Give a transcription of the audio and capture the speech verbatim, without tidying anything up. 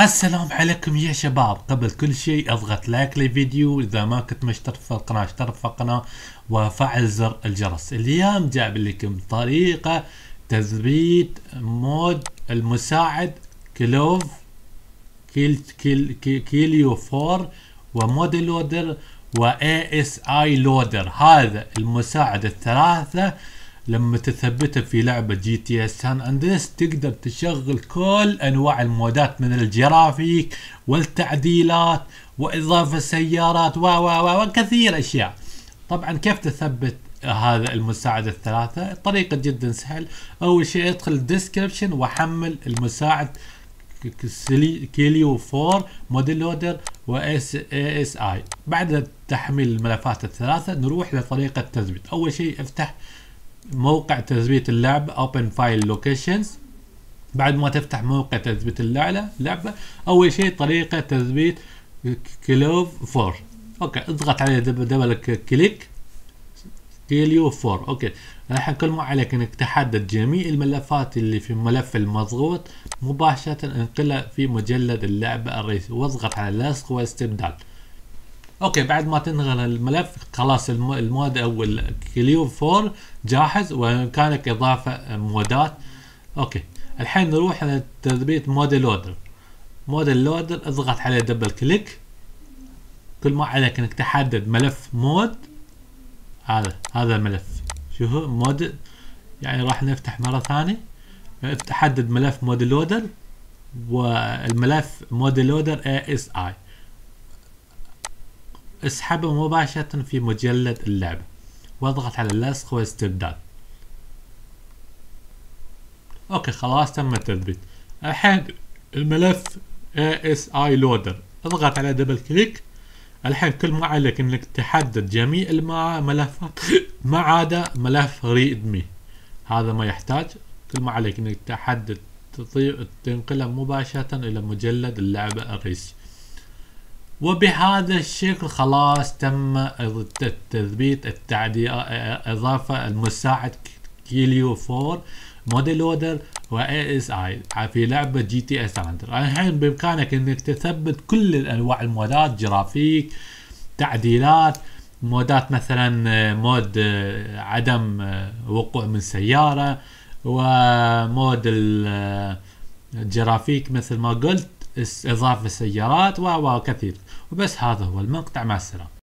السلام عليكم يا شباب. قبل كل شيء اضغط لايك للفيديو، اذا ما كنت مشترك في القناة اشترك في القناة وفعل زر الجرس. اليوم جايب لكم طريقة تثبيت مود المساعد كلوف كيل كيل كيليو فور وموديل لودر واي اس اي لودر. هذا المساعد الثلاثة لما تثبته في لعبة جي تي اس سان اندريس تقدر تشغل كل انواع المودات من الجرافيك والتعديلات واضافة سيارات و و وكثير اشياء. طبعا كيف تثبت هذا المساعد الثلاثة؟ طريقة جدا سهل. اول شيء ادخل الديسكربشن وحمل المساعد كيليو فور موديل لودر واس اس اي. بعد تحميل الملفات الثلاثة نروح لطريقة التثبيت. اول شيء افتح موقع تثبيت اللعبة Open File Locations. بعد ما تفتح موقع تثبيت اللعبة لعبة أول شيء طريقة تثبيت كلوف فور. أوكي اضغط عليه دبل دبل كليك كيليو فور. أوكي الحين كل ما عليك إنك تحدد جميع الملفات اللي في الملف المضغوط مباشرة انقلها في مجلد اللعبة الرئيسي واضغط على لصق واستبدال. اوكي بعد ما تنقل الملف خلاص المود او الكليو فور جاهز وامكانك اضافه مودات. اوكي الحين نروح على تثبيت موديل لودر. موديل لودر اضغط عليه دبل كليك. كل ما عليك انك تحدد ملف مود. هذا هذا الملف شوفوا مود، يعني راح نفتح مره ثانيه تحدد ملف موديل لودر والملف موديل لودر اي اس اي. اسحبه مباشرة في مجلد اللعبة واضغط على اللصق واستبدال. اوكي خلاص تم التثبيت. الحين الملف اي اس اي لودر اضغط على دبل كليك. الحين كل ما عليك انك تحدد جميع الملفات ما عدا ملف ريدمي، هذا ما يحتاج. كل ما عليك انك تحدد تنقله مباشرة الى مجلد اللعبة الرئيسي. وبهذا الشكل خلاص تم تثبيت التعديل اضافه المساعد كيليو فور موديل لودر واي اس اي في لعبه جي تي اس اندر. الحين بامكانك انك تثبت كل الانواع المودات، جرافيك، تعديلات، مودات مثلا مود عدم وقوع من سياره ومود الجرافيك مثل ما قلت اضافه سيارات وكثير. وبس هذا هو المقطع. مع السلامة.